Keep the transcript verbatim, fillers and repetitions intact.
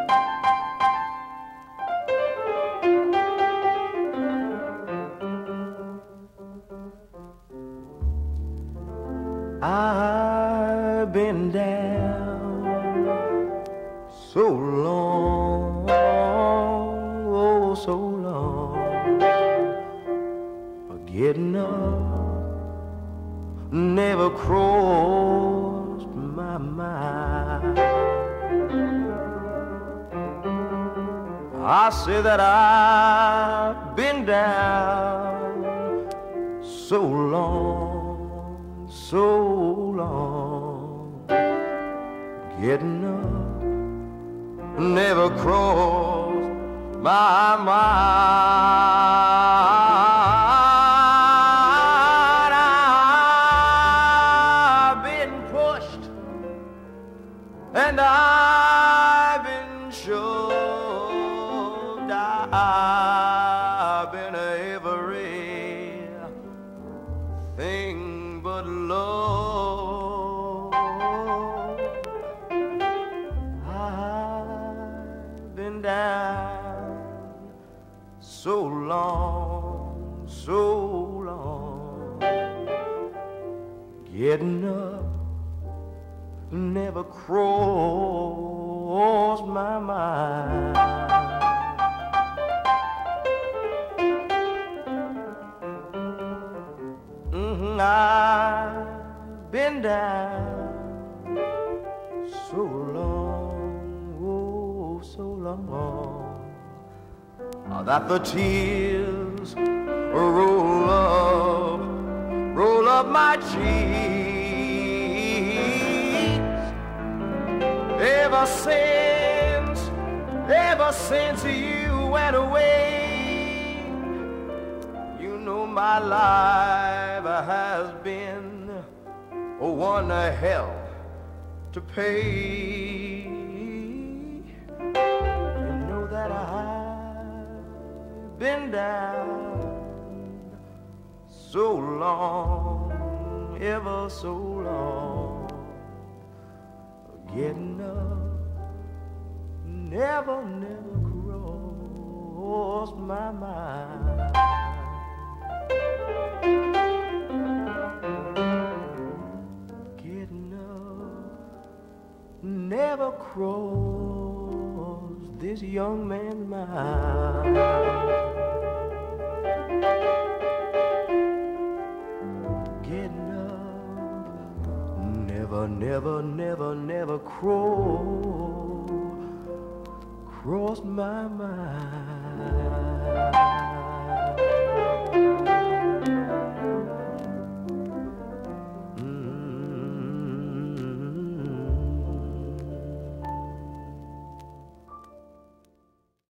I've been down so long, oh, so long. Getting up never crossed my mind. I say that I've been down so long, so long. Getting up never crossed my mind. I've been pushed and I've been shoved. I've been everything but love. I've been down so long, so long. Getting up never crossed my mind. Mm-hmm, I've been down so long, oh, so long, that the tears roll up, roll up my cheeks. Ever since, ever since you went away, you know my life has been one hell to pay. You know that I've been down so long, ever so long. Getting up never, never crossed my mind. Getting up never crossed this young man's mind. Getting up never, never, never, never crossed crossed my mind.